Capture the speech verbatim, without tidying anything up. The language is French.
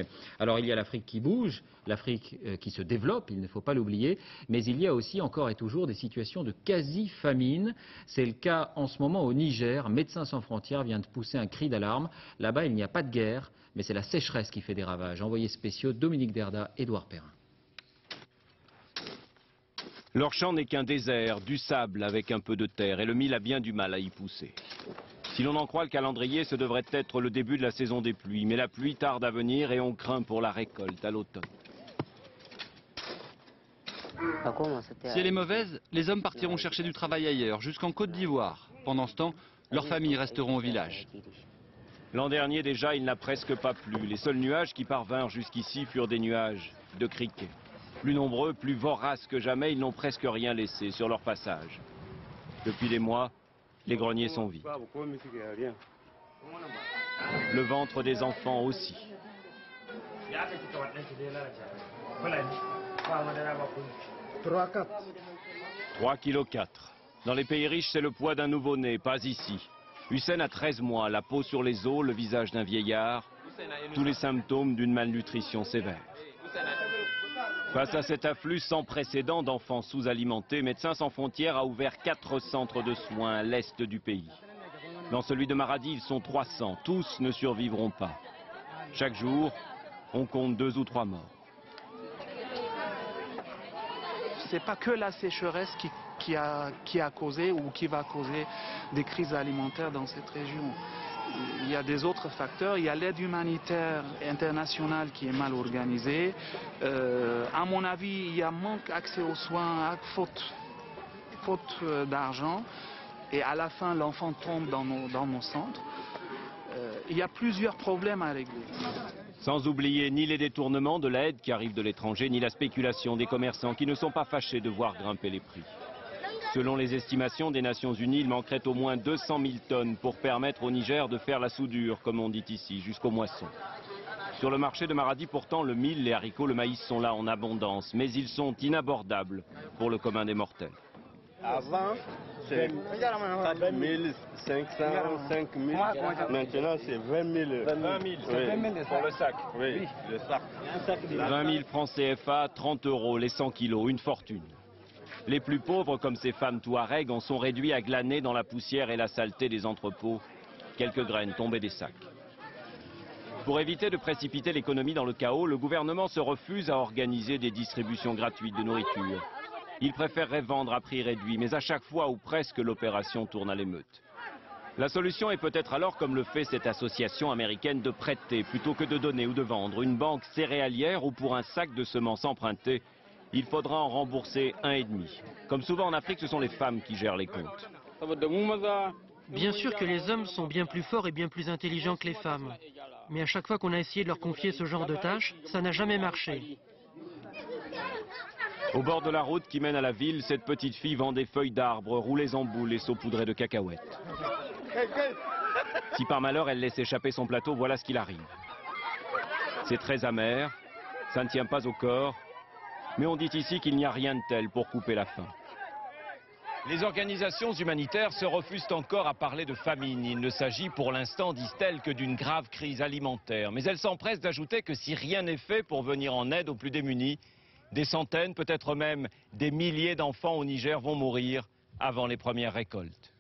Alors il y a l'Afrique qui bouge, l'Afrique euh, qui se développe, il ne faut pas l'oublier, mais il y a aussi encore et toujours des situations de quasi-famine. C'est le cas en ce moment au Niger. Médecins sans frontières vient de pousser un cri d'alarme. Là-bas, il n'y a pas de guerre, mais c'est la sécheresse qui fait des ravages. Envoyés spéciaux Dominique Derda, Édouard Perrin. Leur champ n'est qu'un désert, du sable avec un peu de terre, et le mil a bien du mal à y pousser. Si l'on en croit le calendrier, ce devrait être le début de la saison des pluies, mais la pluie tarde à venir et on craint pour la récolte à l'automne. Si elle est mauvaise, les hommes partiront chercher du travail ailleurs, jusqu'en Côte d'Ivoire. Pendant ce temps, leurs familles resteront au village. L'an dernier déjà, il n'a presque pas plu. Les seuls nuages qui parvinrent jusqu'ici furent des nuages de criquets. Plus nombreux, plus voraces que jamais, ils n'ont presque rien laissé sur leur passage. Depuis des mois, les greniers sont vides. Le ventre des enfants aussi. trois kilos quatre. Dans les pays riches, c'est le poids d'un nouveau-né, pas ici. Hussein a treize mois, la peau sur les os, le visage d'un vieillard, tous les symptômes d'une malnutrition sévère. Face à cet afflux sans précédent d'enfants sous-alimentés, Médecins sans frontières a ouvert quatre centres de soins à l'est du pays. Dans celui de Maradi, ils sont trois cents. Tous ne survivront pas. Chaque jour, on compte deux ou trois morts. C'est pas que la sécheresse qui, qui, a, qui a causé ou qui va causer des crises alimentaires dans cette région. Il y a des autres facteurs. Il y a l'aide humanitaire internationale qui est mal organisée. Euh, à mon avis, il y a manque d'accès aux soins, faute, faute d'argent. Et à la fin, l'enfant tombe dans nos, dans nos centres. Euh, il y a plusieurs problèmes à régler. Sans oublier ni les détournements de l'aide qui arrive de l'étranger, ni la spéculation des commerçants qui ne sont pas fâchés de voir grimper les prix. Selon les estimations des Nations Unies, il manquerait au moins deux cent mille tonnes pour permettre au Niger de faire la soudure, comme on dit ici, jusqu'aux moissons. Sur le marché de Maradi, pourtant, le mil, les haricots, le maïs sont là en abondance, mais ils sont inabordables pour le commun des mortels. Avant, c'est quatre mille cinq cents, cinq mille. Maintenant, c'est vingt mille. vingt mille, c'est vingt mille pour le sac. Oui, le sac. vingt mille francs C F A, trente euros les cent kilos, une fortune. Les plus pauvres, comme ces femmes touaregs, en sont réduits à glaner dans la poussière et la saleté des entrepôts quelques graines tombées des sacs. Pour éviter de précipiter l'économie dans le chaos, le gouvernement se refuse à organiser des distributions gratuites de nourriture. Il préférerait vendre à prix réduit, mais à chaque fois ou presque l'opération tourne à l'émeute. La solution est peut-être alors, comme le fait cette association américaine, de prêter plutôt que de donner ou de vendre une banque céréalière où pour un sac de semences emprunté, il faudra en rembourser un et demi. Comme souvent en Afrique, ce sont les femmes qui gèrent les comptes. Bien sûr que les hommes sont bien plus forts et bien plus intelligents que les femmes. Mais à chaque fois qu'on a essayé de leur confier ce genre de tâches, ça n'a jamais marché. Au bord de la route qui mène à la ville, cette petite fille vend des feuilles d'arbres roulées en boule et saupoudrées de cacahuètes. Si par malheur elle laisse échapper son plateau, voilà ce qu'il arrive. C'est très amer, ça ne tient pas au corps, mais on dit ici qu'il n'y a rien de tel pour couper la faim. Les organisations humanitaires se refusent encore à parler de famine. Il ne s'agit pour l'instant, disent-elles, que d'une grave crise alimentaire. Mais elles s'empressent d'ajouter que si rien n'est fait pour venir en aide aux plus démunis, des centaines, peut-être même des milliers d'enfants au Niger vont mourir avant les premières récoltes.